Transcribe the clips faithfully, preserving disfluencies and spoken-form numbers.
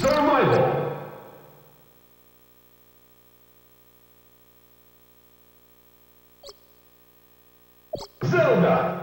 Survival. Zelda.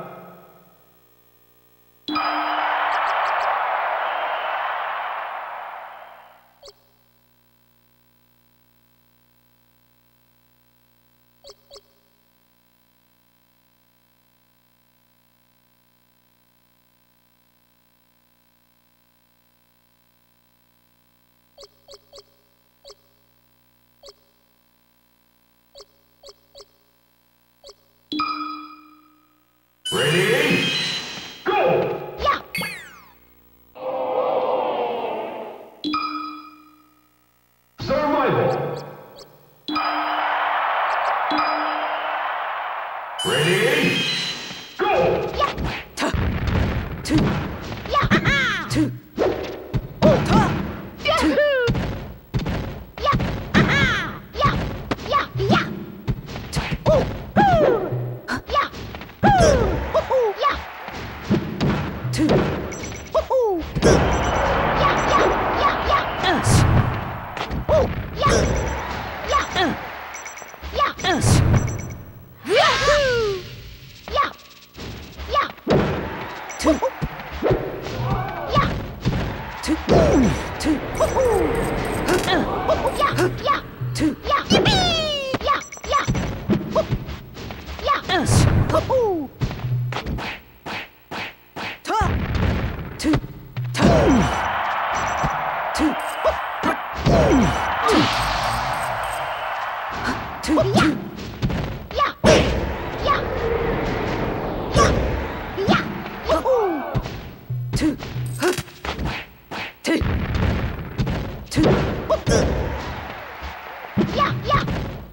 Ready? Go! Yeah! Survival. Ready? Go! Yeah! Ta! Two! Yeah! Aha! Two! Oh! Ta! Yahoo! Yeah! Aha! Yeah! Yeah! Yeah! Oh! Hoo! Yeah! Hoo! Hoo-hoo! Yeah! Two! Hoo-hoo! Yeah! Yeah! Yeah! Yeah! Us! Oh! Yeah! Yeah! Uh! Yeah! Us! Yahoo! Yeah! Yeah! Two! Yeah! Two! Two! Hoo-hoo! Uh! Hoo-hoo! Yeah! Yeah! Two! Yeah! Yippee! Yeah! Yeah! Hoo! Yeah! Us! Hoo-hoo! Ta! Two! Ta! Two! Two! Two! Two! Yeah! Yeah! Yeah! Yeah! Yahoo! Two! Two! Two! Yeah! Yeah!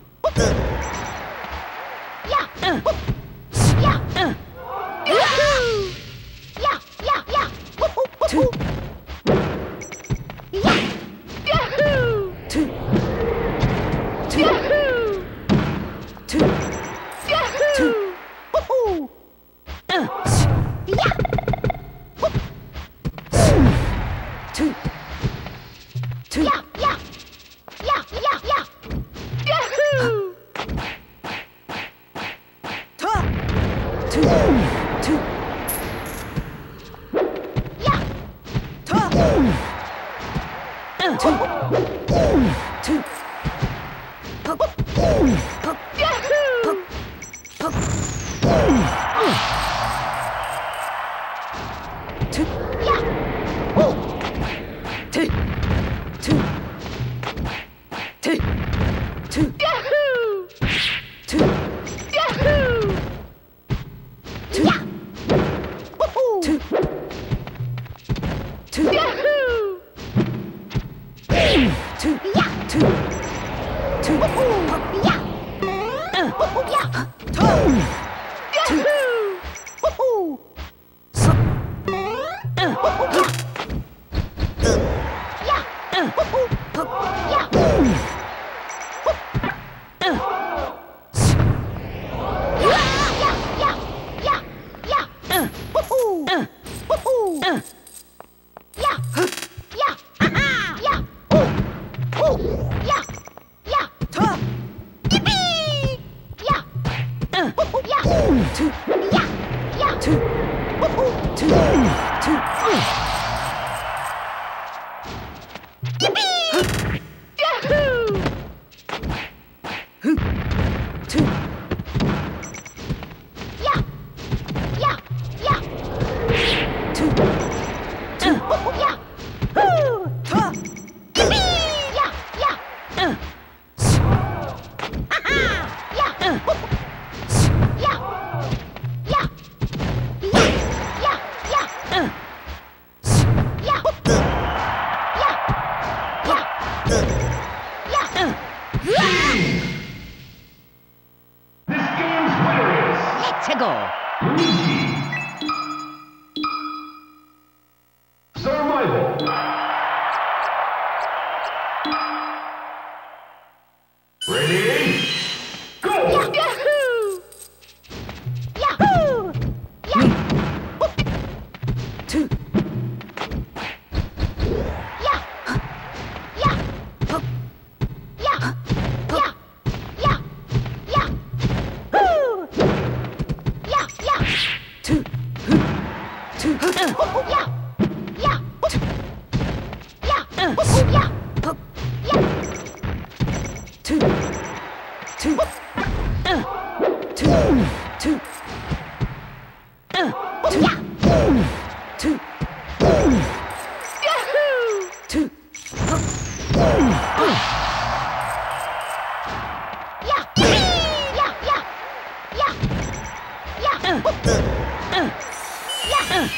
Yeah! Uh! Yeah! Uh! Yahoo! Yeah! Yeah! Yeah! Two! Yeah! Yahoo! Two! Two! Yahoo! Two! Yahoo! Woohoo! Uh! Yeah! Two! Two! Yeah! Yeah! Yeah! Yeah! Yeah! Yahoo! Ta! Two! Two! Yeah! Ta! Uh! Two! Two! Yahoo! Two! Yeah! Oh! Two! Two! Two! Two! Yahoo! Two! Yahoo! Two! Yeah! Woohoo! Two! Two! Yahoo! Two! Yeah! Two! Two! Woohoo! Yeah! Uh! Woohoo! Yeah! Ta! Yahoo! Woohoo! So! Uh! Woohoo! Yeah! Yeah! Uh! Woohoo! Yeah! Uh! Yeah! Yeah! Yeah! Yeah! Uh! Woohoo! Uh! Woohoo! Uh! Yeah! Yeah! Aha! Yeah! Oh! Oh! Yeah! Yeah! Ta! Yippee! Yeah! Uh! Woohoo! Yeah! Two! Yeah! Yeah! Two! Woohoo! Two! Two! Yippee! Yahoo! Two! Yeah! Yeah! Yeah! Two! Two! Woohoo! Yeah! Woo! Ta! Yippee! Yeah! Yeah! Uh! Aha! Yeah! Uh! Woohoo! Yeah! Yeah! Yeah! Yeah! Yeah! Uh! two, two, uh, Yeah. Yeah. Yeah. uh, Yeah. hook, Yeah. two, two, uh, two, two, uh, two, Yeah. two, Yahoo! two, hook, Yeah. Yeah. Yeah. Yeah. Yeah. uh, uh, Yeah. uh,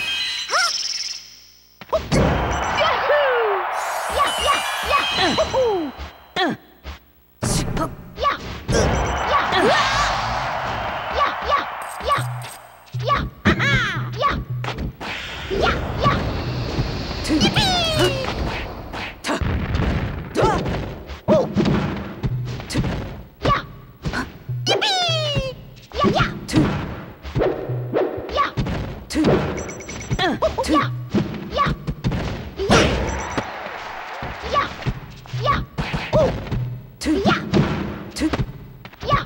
Yahoo! Yeah. Yeah. Yeah. Woohoo! uh, hook, Yeah. Yeah. uh, Yeah. Yeah. Yeah. Yeah. Aha! Yeah. Yeah. Yeah. two, hook, ta, ta, Ooh. two, Yeah. Yippee! Yeah. Yeah. two, Yeah. two, uh, two, Yeah. Yeah. Yeah. Yeah. Yeah. Ooh. two, Yeah. two, Yeah.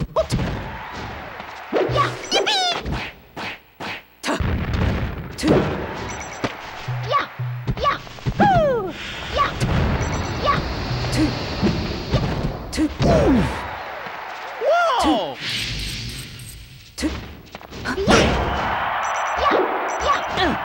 Yeah. Yippee! ta, two, Yeah. Yeah. Woo! Yeah. Yeah. two, two, Whoa! two, Yeah. Yeah. Yeah. uh,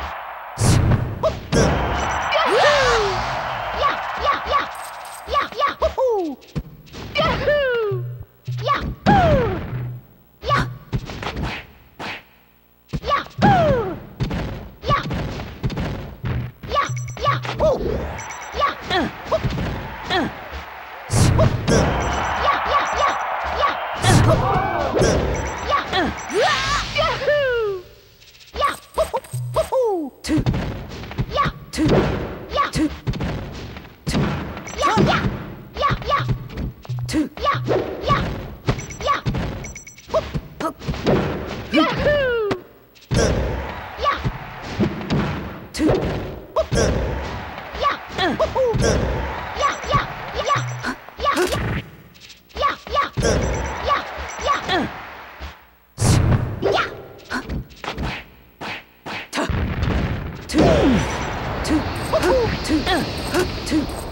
Yahoo! Yeah. Yeah. Yeah. Yeah. Yeah. Woohoo! Yahoo! Yeah. Woo! Yeah. Yeah. Woo! Yeah. Yeah. Yeah. Ooh. Yeah. uh, uh, Yeah. Yeah. Yeah. Yeah. Yeah. uh, Yahoo! Yeah. Woohoo! two, Yeah. two, Yeah. two, two, Yeah. Yeah. Yeah. Yeah. two, Yeah. Yeah. Yeah. hook, Yahoo! Yeah. two, Yeah. uh, Woohoo! Yeah. Yeah. Yeah. Yeah. Yeah. Yeah. Yeah. Yeah. Yeah. uh, Yeah. ta, two, two, two, uh, two,